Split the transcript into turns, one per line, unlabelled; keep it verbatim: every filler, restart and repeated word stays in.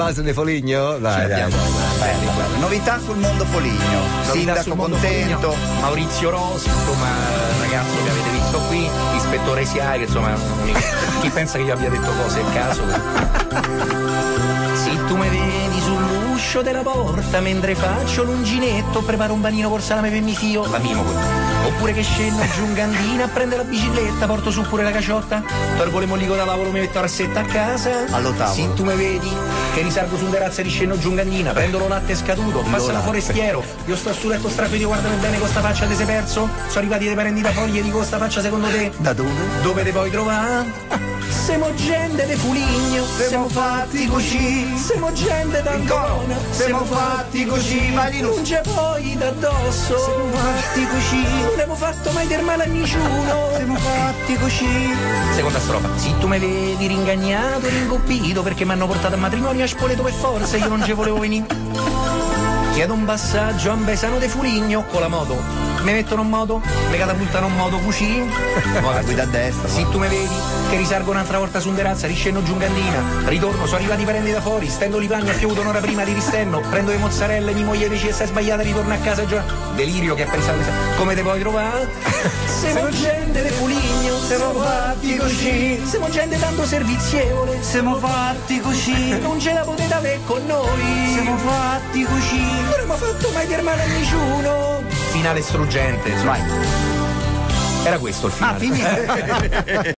base di Foligno? Dai, dai.
Bello, bello. Novità sul mondo Foligno. Sindaco contento.
Foligno. Maurizio Rosi, insomma, ragazzo che avete visto qui, ispettore S I A I, che insomma, chi pensa che io abbia detto cose a caso? Se tu mi vedi sull'uscio della porta mentre faccio l'unginetto, preparo un panino col salame per mi fio, la mimo quella. Oppure che scendo giù in cantina, prendo la bicicletta, porto su pure la caciotta, tolgo le mollico da lavoro, mi metto a rassetta a casa.
Allo tavolo.
Se tu mi vedi che risalgo su un terrazzo e riscendo giù in cantina, prendo lo latte scaduto, passa la forestiero, io sto sul letto strafidio, guardami bene con sta faccia te sei perso, sono arrivati dei parenti da foglie di con sta faccia secondo te?
Da dove?
Dove te puoi trovare? Siamo gente de Fuligno, siamo fatti così, siamo gente d'Ancona, siamo fatti così, non c'è poi d'addosso, siamo fatti così, non abbiamo fatto mai del male a nessuno, siamo fatti così. Seconda strofa, se tu mi vedi ringagnato, ringobbito, perché mi hanno portato a matrimonio a Spoleto per forza, io non ci volevo venire. Chiedo un passaggio a un paesano de Fuligno con la moto, mi mettono in moto, mi catapultano in moto cucino,
la guida a destra.
Se tu mi vedi che risalgo un'altra volta su un terrazzo, riscendo giù in cantina, ritorno, sono arrivati i parenti da fuori, stendo li panni, ha piovuto un'ora prima di ristenno, prendo le mozzarelle, mi moglie dice sei sbagliata, ritorno a casa già. Delirio che ha pensato, come te puoi trovare? Siamo gente de Fuligno, siamo fatti così, siamo gente tanto servizievole, siamo fatti così, non ce la potete avere con noi, siamo fatti così, non abbiamo fatto mai del male a nessuno. Finale struggente, vai. Era questo il finale.
Ah, finito.